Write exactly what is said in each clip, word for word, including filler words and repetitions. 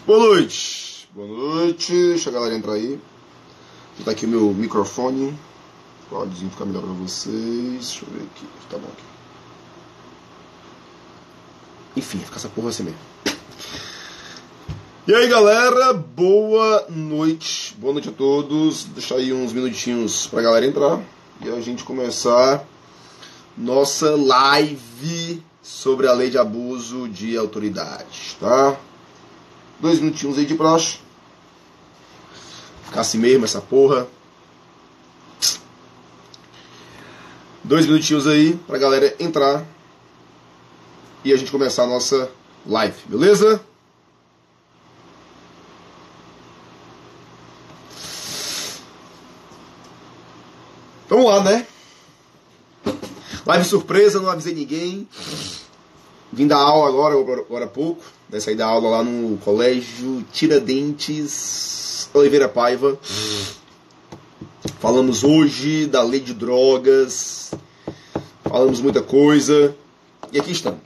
Boa noite. Boa noite. Deixa a galera entrar aí. Tá aqui o meu microfone. Pode ficar melhor pra vocês. Deixa eu ver aqui. Tá bom aqui. Enfim, fica essa porra assim mesmo. E aí, galera, boa noite. Boa noite a todos. Deixa aí uns minutinhos pra galera entrar e a gente começar nossa live sobre a lei de abuso de autoridade, tá? Dois minutinhos aí de praxe. Ficar assim mesmo essa porra. Dois minutinhos aí pra galera entrar e a gente começar a nossa live, beleza? Vamos lá, né? Live surpresa, não avisei ninguém. Vim dar aula agora, agora há pouco. Né? Saí da aula lá no Colégio Tiradentes Oliveira Paiva. Falamos hoje da lei de drogas. Falamos muita coisa. E aqui estamos.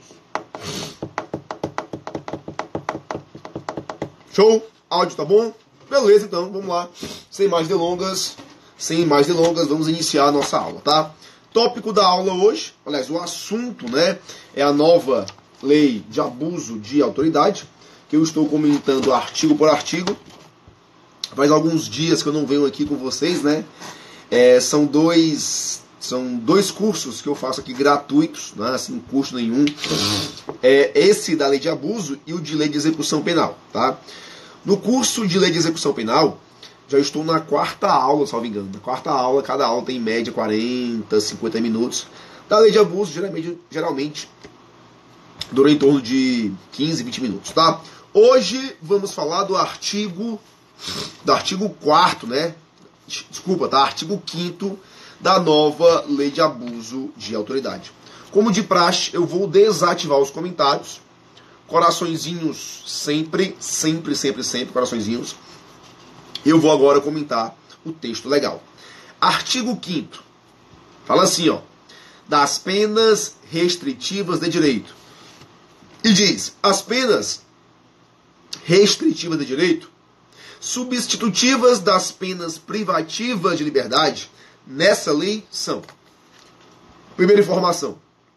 Show? Áudio tá bom? Beleza, então, vamos lá. Sem mais delongas. Sem mais delongas, vamos iniciar a nossa aula, tá? Tópico da aula hoje, aliás, o assunto, né, é a nova lei de abuso de autoridade, que eu estou comentando artigo por artigo. Faz alguns dias que eu não venho aqui com vocês, né? É, são dois, são dois cursos que eu faço aqui gratuitos, né, sem custo nenhum. É, esse da lei de abuso e o de lei de execução penal, tá? No curso de lei de execução penal, já estou na quarta aula, salvo engano. Na quarta aula, cada aula tem em média quarenta, cinquenta minutos. Da lei de abuso, geralmente, geralmente dura em torno de quinze, vinte minutos, tá? Hoje vamos falar do artigo do artigo quarto, né? Desculpa, tá? Artigo quinto da nova lei de abuso de autoridade. Como de praxe, eu vou desativar os comentários. Coraçõezinhos sempre, sempre, sempre, sempre, coraçõezinhos. Eu vou agora comentar o texto legal. Artigo quinto. Fala assim, ó. Das penas restritivas de direito. E diz, as penas restritivas de direito, substitutivas das penas privativas de liberdade, nessa lei são. Primeira informação.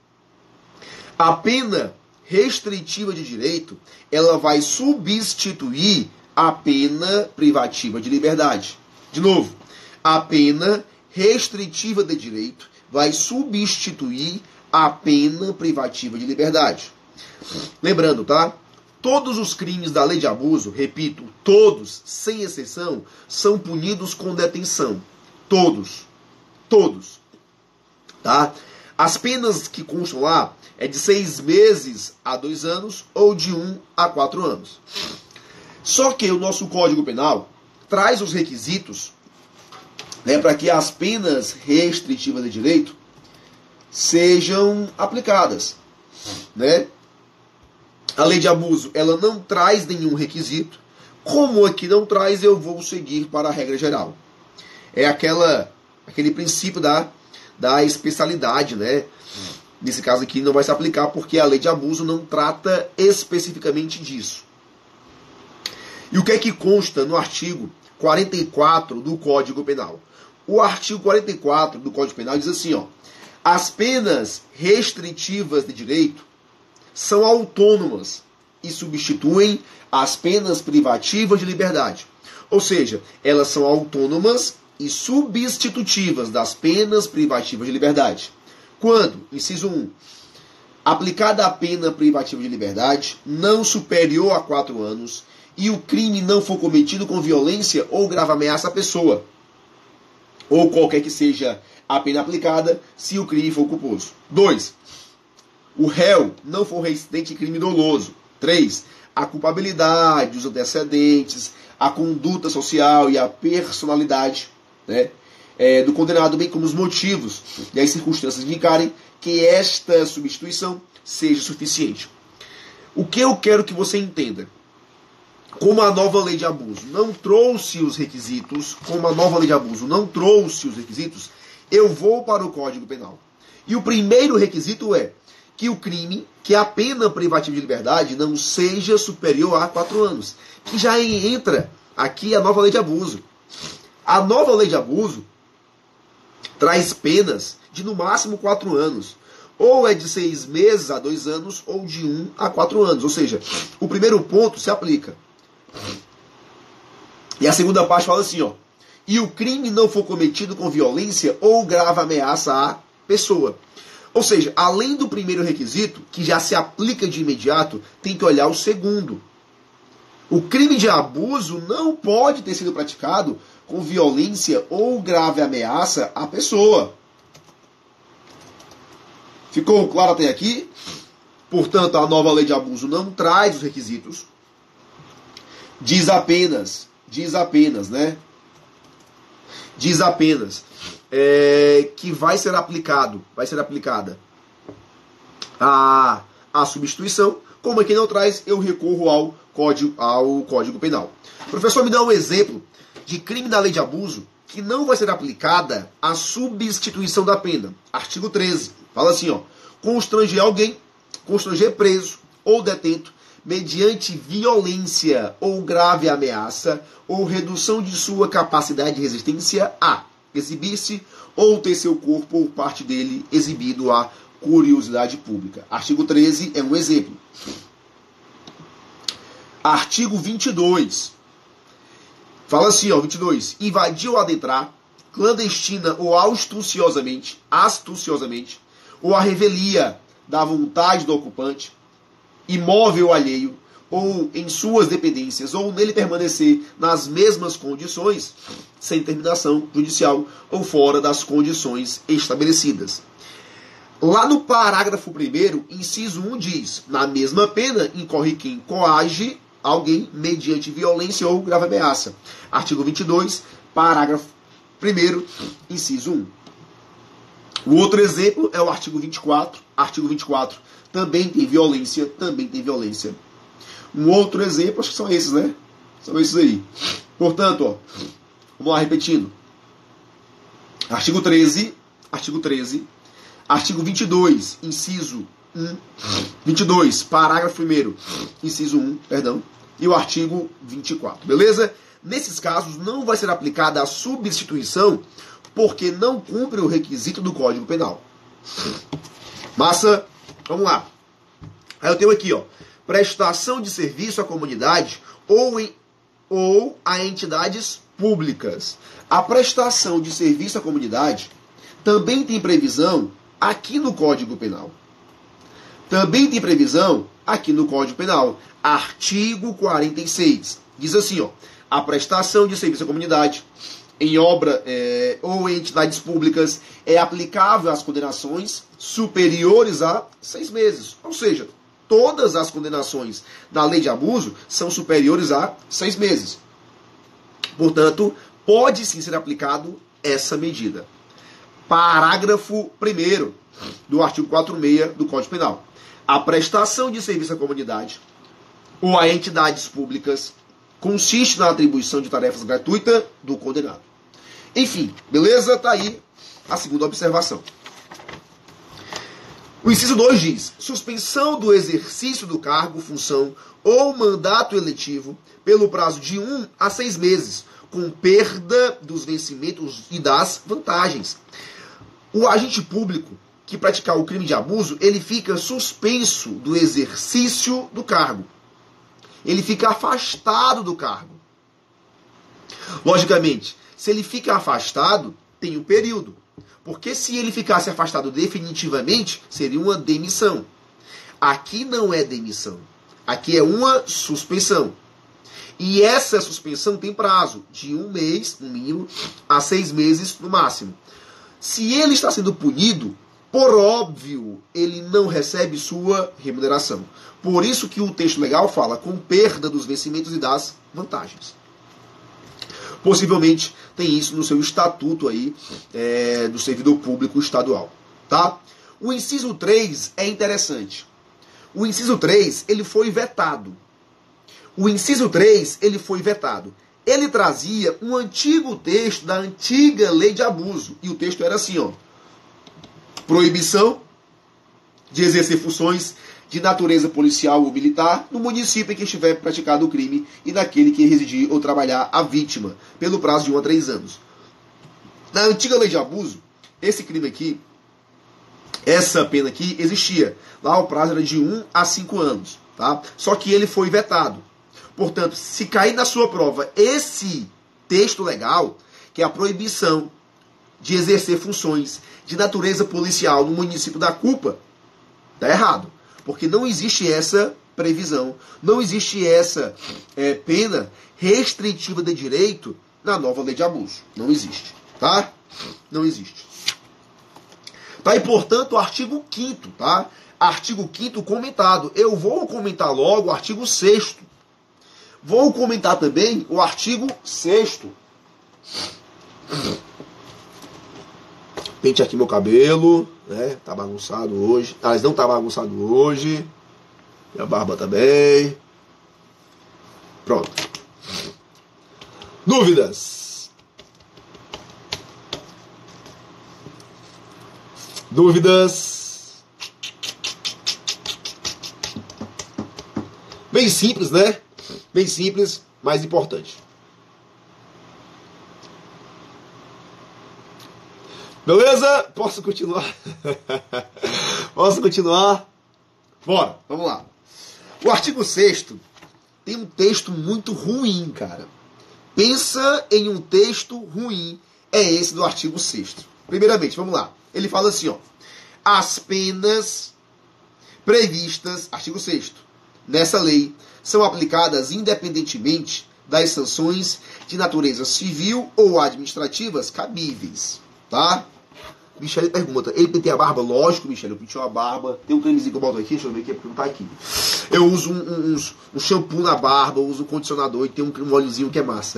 A pena restritiva de direito, ela vai substituir a pena privativa de liberdade. De novo, a pena restritiva de direito vai substituir a pena privativa de liberdade. Lembrando, tá? Todos os crimes da lei de abuso, repito, todos, sem exceção, são punidos com detenção. Todos. Todos. Tá? As penas que constam lá é de seis meses a dois anos ou de um a quatro anos. Só que o nosso Código Penal traz os requisitos, né, para que as penas restritivas de direito sejam aplicadas, né? A lei de abuso, ela não traz nenhum requisito. Como aqui não traz, eu vou seguir para a regra geral. É aquela, aquele princípio da, da especialidade, né? Nesse caso aqui não vai se aplicar porque a lei de abuso não trata especificamente disso. E o que é que consta no artigo quarenta e quatro do Código Penal? O artigo quarenta e quatro do Código Penal diz assim, ó. As penas restritivas de direito são autônomas e substituem as penas privativas de liberdade. Ou seja, elas são autônomas e substitutivas das penas privativas de liberdade. Quando, inciso um, aplicada a pena privativa de liberdade não superior a quatro anos e o crime não for cometido com violência ou grave ameaça à pessoa, ou qualquer que seja a pena aplicada, se o crime for culposo. dois. O réu não for reincidente em crime doloso. três. A culpabilidade, os antecedentes, a conduta social e a personalidade, né, é, do condenado, bem como os motivos e as circunstâncias indicarem que esta substituição seja suficiente. O que eu quero que você entenda? Como a nova lei de abuso não trouxe os requisitos, como a nova lei de abuso não trouxe os requisitos, eu vou para o Código Penal. E o primeiro requisito é que o crime, que a pena privativa de liberdade não seja superior a quatro anos. Que já entra aqui a nova lei de abuso. A nova lei de abuso traz penas de no máximo quatro anos. Ou é de seis meses a dois anos, ou de um a quatro anos. Ou seja, o primeiro ponto se aplica. E a segunda parte fala assim, ó. E o crime não for cometido com violência ou grave ameaça à pessoa. Ou seja, além do primeiro requisito, que já se aplica de imediato, tem que olhar o segundo. O crime de abuso não pode ter sido praticado com violência ou grave ameaça à pessoa. Ficou claro até aqui? Portanto, a nova lei de abuso não traz os requisitos. Diz apenas, diz apenas, né? Diz apenas é, que vai ser aplicado, vai ser aplicada a, a substituição. Como aqui não traz, eu recorro ao código, ao código Penal. Professor, me dá um exemplo de crime da lei de abuso que não vai ser aplicada a substituição da pena. Artigo treze. Fala assim, ó. Constranger alguém, constranger preso ou detento, mediante violência ou grave ameaça, ou redução de sua capacidade de resistência a exibir-se ou ter seu corpo ou parte dele exibido à curiosidade pública. Artigo treze é um exemplo. Artigo vinte e dois. Fala assim, ó, vinte e dois. Invadir ou adentrar, clandestina ou astuciosamente, astuciosamente, ou a revelia da vontade do ocupante, imóvel alheio, ou em suas dependências, ou nele permanecer nas mesmas condições, sem terminação judicial, ou fora das condições estabelecidas. Lá no parágrafo primeiro, inciso um diz, na mesma pena incorre quem coage alguém mediante violência ou grave ameaça. Artigo vinte e dois, parágrafo primeiro, inciso um. O outro exemplo é o artigo vinte e quatro. Artigo vinte e quatro também tem violência, também tem violência. Um outro exemplo, acho que são esses, né? São esses aí. Portanto, ó, vamos lá repetindo. Artigo treze, artigo treze, artigo vinte e dois, inciso um, vinte e dois, parágrafo primeiro, inciso um, perdão, e o artigo vinte e quatro, beleza? Nesses casos não vai ser aplicada a substituição porque não cumpre o requisito do Código Penal. Massa, vamos lá. Aí eu tenho aqui, ó, prestação de serviço à comunidade ou, em, ou a entidades públicas. A prestação de serviço à comunidade também tem previsão aqui no Código Penal. Também tem previsão aqui no Código Penal. Artigo quarenta e seis. Diz assim, ó, a prestação de serviço à comunidade em obra é, ou em entidades públicas é aplicável às condenações superiores a seis meses. Ou seja, todas as condenações da lei de abuso são superiores a seis meses. Portanto, pode sim ser aplicado essa medida. Parágrafo primeiro do artigo quarenta e seis do Código Penal. A prestação de serviço à comunidade ou a entidades públicas consiste na atribuição de tarefas gratuitas do condenado. Enfim, beleza? Tá aí a segunda observação. O inciso dois diz: suspensão do exercício do cargo, função ou mandato eletivo pelo prazo de um a seis meses, com perda dos vencimentos e das vantagens. O agente público que praticar o crime de abuso, ele fica suspenso do exercício do cargo. Ele fica afastado do cargo. Logicamente, se ele fica afastado, tem um período. Porque se ele ficasse afastado definitivamente, seria uma demissão. Aqui não é demissão. Aqui é uma suspensão. E essa suspensão tem prazo de um mês, no mínimo, a seis meses, no máximo. Se ele está sendo punido, por óbvio, ele não recebe sua remuneração. Por isso que o texto legal fala com perda dos vencimentos e das vantagens. Possivelmente tem isso no seu estatuto aí, é, do servidor público estadual. Tá? O inciso três é interessante. O inciso três, ele foi vetado. O inciso três, ele foi vetado. Ele trazia um antigo texto da antiga lei de abuso. E o texto era assim, ó. Proibição de exercer funções de natureza policial ou militar no município em que estiver praticado o crime e naquele que residir ou trabalhar a vítima, pelo prazo de um a três anos. Na antiga lei de abuso, esse crime aqui, essa pena aqui existia. Lá o prazo era de um a cinco anos. Tá? Só que ele foi vetado. Portanto, se cair na sua prova esse texto legal, que é a proibição de exercer funções de natureza policial no município da culpa, tá errado. Porque não existe essa previsão, não existe essa é, pena restritiva de direito na nova lei de abuso. Não existe, tá? Não existe. Tá? E, portanto, o artigo quinto, tá? Artigo quinto comentado. Eu vou comentar logo o artigo sexto. Vou comentar também o artigo sexto. Pente aqui meu cabelo, né? Tá bagunçado hoje. Aliás, não tá bagunçado hoje. Minha barba também. Pronto. Dúvidas? Dúvidas? Bem simples, né? Bem simples, mas importante. Beleza? Posso continuar? Posso continuar? Bora, vamos lá. O artigo sexto tem um texto muito ruim, cara. Pensa em um texto ruim. É esse do artigo sexto. Primeiramente, vamos lá. Ele fala assim, ó. As penas previstas, artigo sexto, nessa lei, são aplicadas independentemente das sanções de natureza civil ou administrativas cabíveis. Tá? Michele pergunta, ele pentei a barba? Lógico, Michele, eu pentei a barba. Tem um cremezinho que eu boto aqui, deixa eu ver aqui, é porque não tá aqui. Eu uso um, um, um, um shampoo na barba, eu uso um condicionador e tem um, um óleozinho que é massa.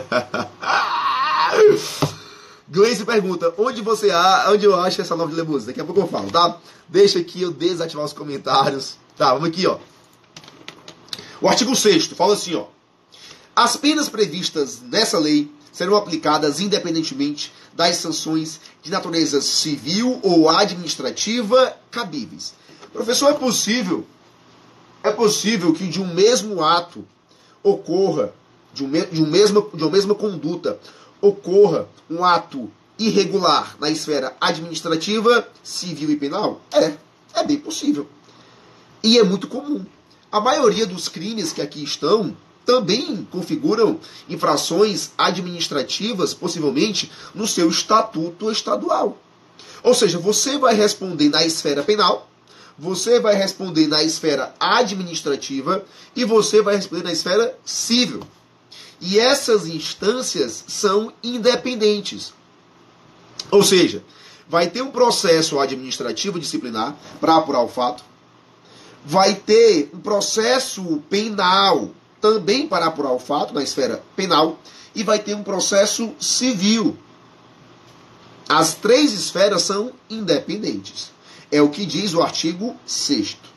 Gleice pergunta, onde você há, onde eu acho essa nova de Lebuza? Daqui a pouco eu falo, tá? Deixa aqui eu desativar os comentários. Tá, vamos aqui, ó. O artigo sexto fala assim, ó. As penas previstas nessa lei serão aplicadas independentemente das sanções de natureza civil ou administrativa cabíveis. Professor, é possível, é possível que de um mesmo ato ocorra, de, um, de, um mesmo, de uma mesma conduta, ocorra um ato irregular na esfera administrativa, civil e penal? É, é bem possível. E é muito comum. A maioria dos crimes que aqui estão também configuram infrações administrativas, possivelmente, no seu estatuto estadual. Ou seja, você vai responder na esfera penal, você vai responder na esfera administrativa e você vai responder na esfera civil. E essas instâncias são independentes. Ou seja, vai ter um processo administrativo disciplinar para apurar o fato, vai ter um processo penal também para apurar o fato, na esfera penal, e vai ter um processo civil. As três esferas são independentes. É o que diz o artigo sexto.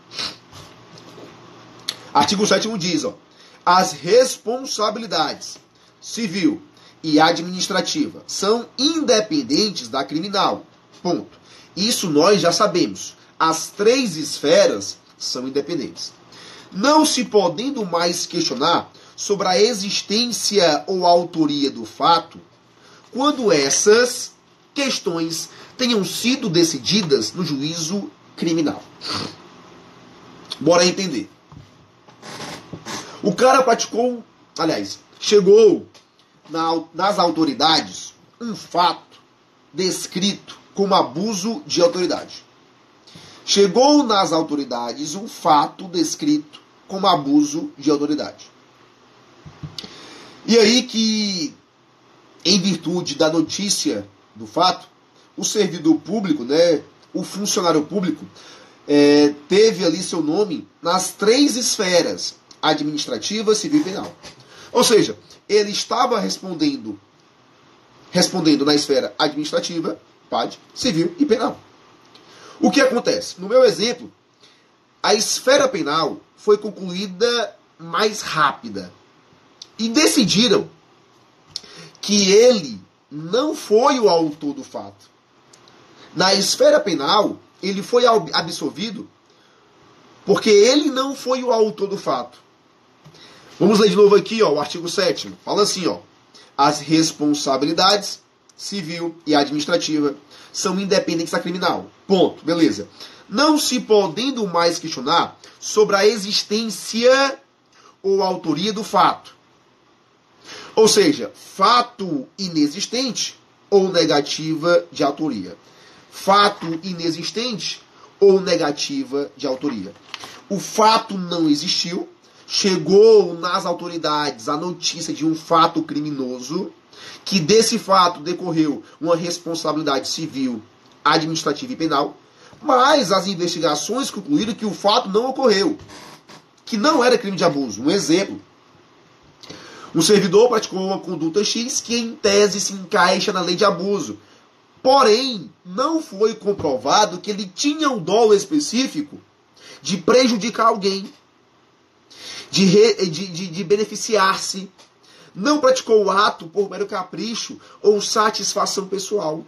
Artigo sétimo diz, ó, as responsabilidades civil e administrativa são independentes da criminal. Ponto. Isso nós já sabemos. As três esferas são independentes. Não se podendo mais questionar sobre a existência ou a autoria do fato, quando essas questões tenham sido decididas no juízo criminal. Bora entender. O cara praticou, aliás, chegou na, nas autoridades um fato descrito como abuso de autoridade. Chegou nas autoridades um fato descrito como abuso de autoridade. E aí que, em virtude da notícia do fato, o servidor público, né, o funcionário público, é, teve ali seu nome nas três esferas, administrativa, civil e penal. Ou seja, ele estava respondendo, respondendo na esfera administrativa, P A D, civil e penal. O que acontece? No meu exemplo, a esfera penal foi concluída mais rápida. E decidiram que ele não foi o autor do fato. Na esfera penal, ele foi absolvido porque ele não foi o autor do fato. Vamos ler de novo aqui, ó, o artigo sétimo. Fala assim, ó. As responsabilidades civil e administrativa são independentes da criminal. Ponto. Beleza. Não se podendo mais questionar sobre a existência ou autoria do fato. Ou seja, fato inexistente ou negativa de autoria. Fato inexistente ou negativa de autoria. O fato não existiu, chegou nas autoridades a notícia de um fato criminoso, que desse fato decorreu uma responsabilidade civil, administrativa e penal, mas as investigações concluíram que o fato não ocorreu, que não era crime de abuso. Um exemplo. Um servidor praticou uma conduta X que, em tese, se encaixa na lei de abuso. Porém, não foi comprovado que ele tinha um dolo específico de prejudicar alguém, de, re, de, de, de beneficiar-se. Não praticou o ato por mero capricho ou satisfação pessoal.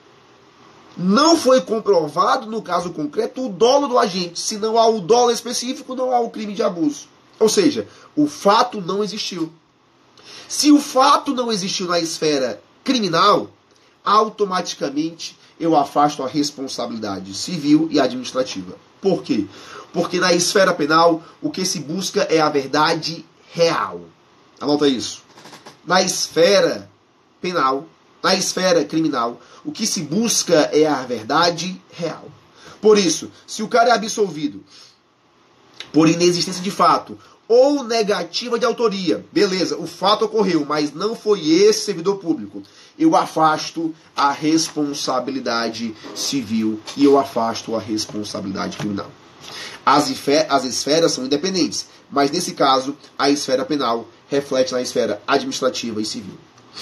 Não foi comprovado, no caso concreto, o dolo do agente. Se não há o dolo específico, não há o crime de abuso. Ou seja, o fato não existiu. Se o fato não existiu na esfera criminal, automaticamente eu afasto a responsabilidade civil e administrativa. Por quê? Porque na esfera penal, o que se busca é a verdade real. Anota isso. Na esfera penal, na esfera criminal, o que se busca é a verdade real. Por isso, se o cara é absolvido por inexistência de fato ou negativa de autoria, beleza, o fato ocorreu, mas não foi esse servidor público, eu afasto a responsabilidade civil e eu afasto a responsabilidade criminal. As, as esferas são independentes, mas nesse caso, a esfera penal reflete na esfera administrativa e civil.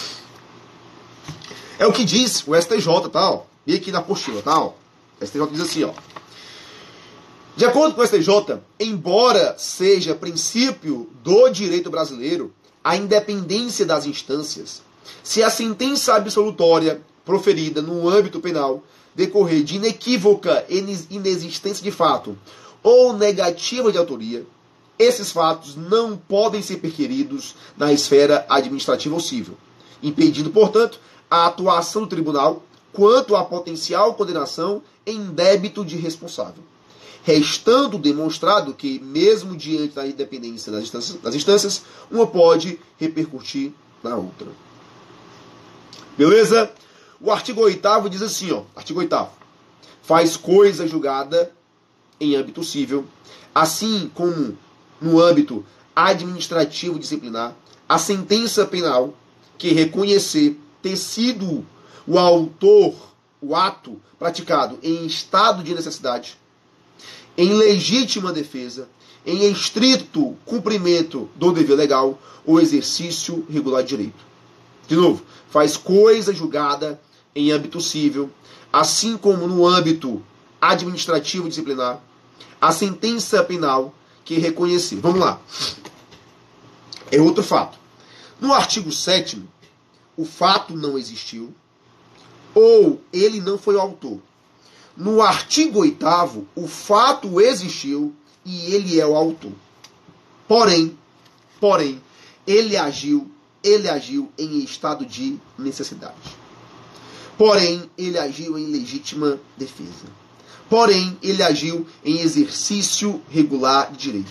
É o que diz o S T J, tá? Ó. E aqui na apostila, tá? Ó. O S T J diz assim, ó. De acordo com o S T J, embora seja princípio do direito brasileiro a independência das instâncias, se a sentença absolutória proferida no âmbito penal decorrer de inequívoca inexistência de fato ou negativa de autoria, esses fatos não podem ser perquiridos na esfera administrativa ou civil, impedindo, portanto, a atuação do tribunal quanto à potencial condenação em débito de responsável, restando demonstrado que, mesmo diante da independência das instâncias, das instâncias, uma pode repercutir na outra. Beleza? O artigo oitavo diz assim, ó, artigo oitavo. Faz coisa julgada em âmbito civil, assim como no âmbito administrativo disciplinar, a sentença penal que reconhecer ter sido o autor, o ato praticado em estado de necessidade, em legítima defesa, em estrito cumprimento do dever legal ou exercício regular de direito. De novo, faz coisa julgada em âmbito civil, assim como no âmbito administrativo disciplinar, a sentença penal que reconhecer. Vamos lá. É outro fato. No artigo sétimo, o fato não existiu ou ele não foi o autor. No artigo oitavo, o fato existiu e ele é o autor. Porém, porém, ele agiu, ele agiu em estado de necessidade. Porém, ele agiu em legítima defesa. Porém, ele agiu em exercício regular de direito.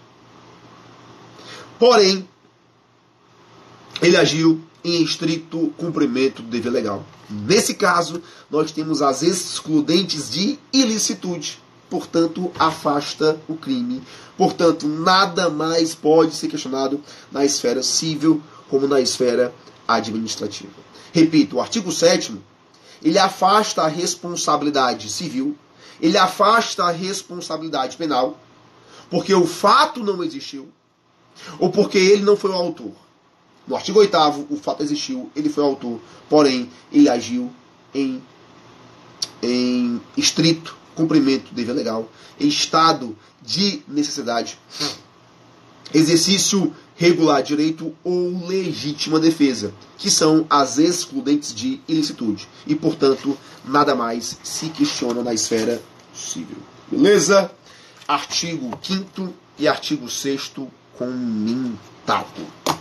Porém, ele agiu em estrito cumprimento do dever legal. Nesse caso, nós temos as excludentes de ilicitude. Portanto, afasta o crime. Portanto, nada mais pode ser questionado na esfera civil como na esfera administrativa. Repito, o artigo sétimo, ele afasta a responsabilidade civil, ele afasta a responsabilidade penal, porque o fato não existiu, ou porque ele não foi o autor. No artigo oitavo, o fato existiu, ele foi o autor, porém, ele agiu em, em estrito cumprimento do dever legal, em estado de necessidade, exercício regular de direito ou legítima defesa, que são as excludentes de ilicitude. E, portanto, nada mais se questiona na esfera possível. Beleza? Artigo quinto e artigo sexto comentado.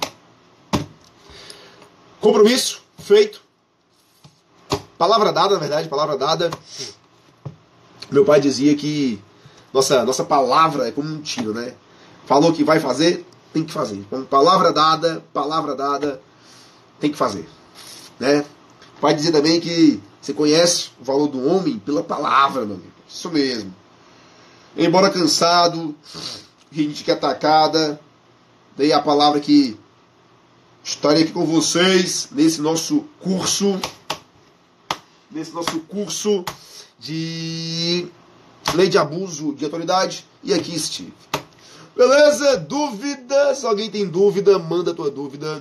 Compromisso feito. Palavra dada, na verdade, palavra dada. Meu pai dizia que nossa, nossa palavra é como um tiro, né? Falou que vai fazer, tem que fazer. Então, palavra dada, palavra dada, tem que fazer. Né? O pai dizia também que você conhece o valor do homem pela palavra, meu amigo. Isso mesmo. Embora cansado, gente que é atacada, dei a palavra que estarei aqui com vocês nesse nosso curso, nesse nosso curso de lei de abuso de autoridade, e aqui estive. Beleza? Dúvidas? Alguém tem dúvida? Manda a tua dúvida.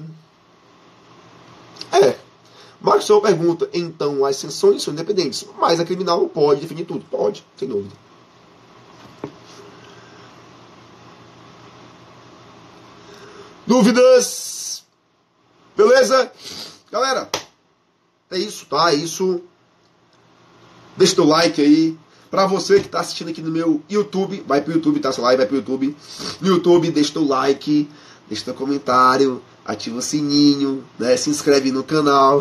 É. Marcos Sol pergunta, então as sanções são independentes, mas a criminal não pode definir tudo. Pode, sem dúvida. Dúvidas? Beleza? Galera, é isso, tá? É isso. Deixa teu like aí. Pra você que tá assistindo aqui no meu YouTube, vai pro YouTube, tá? Essa live vai pro YouTube. No YouTube, deixa teu like, deixa teu comentário, ativa o sininho, né? Se inscreve no canal.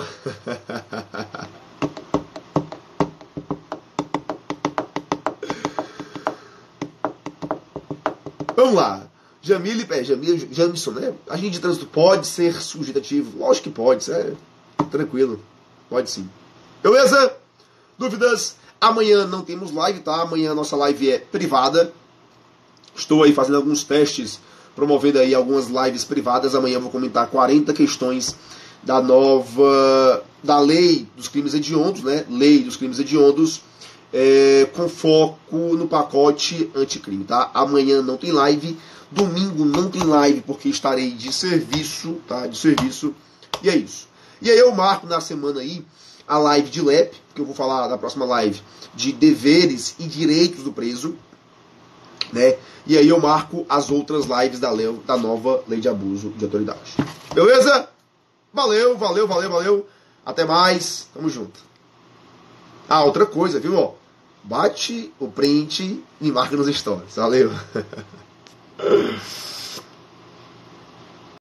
Vamos lá. Jamile, é, Jamile, Jamison, né? Agente de trânsito pode ser subjetivo? Lógico que pode, é tranquilo. Pode sim. Beleza? Dúvidas? Amanhã não temos live, tá? Amanhã a nossa live é privada. Estou aí fazendo alguns testes, promovendo aí algumas lives privadas. Amanhã eu vou comentar quarenta questões da nova, da lei dos crimes hediondos, né? Lei dos crimes hediondos, é, com foco no pacote anticrime, tá? Amanhã não tem live. Domingo não tem live porque estarei de serviço, tá? De serviço. E é isso. E aí eu marco na semana aí a live de L E P, que eu vou falar na próxima live de deveres e direitos do preso, né? E aí eu marco as outras lives da, lei, da nova lei de abuso de autoridade. Beleza? Valeu, valeu, valeu, valeu. Até mais. Tamo junto. Ah, outra coisa, viu? Ó, bate o print e marca nos stories. Valeu.